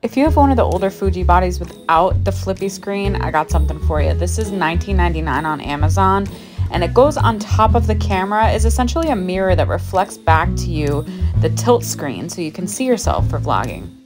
If you have one of the older Fuji bodies without the flippy screen, I got something for you. This is $19.99 on Amazon, and it goes on top of the camera. It's essentially a mirror that reflects back to you the tilt screen so you can see yourself for vlogging.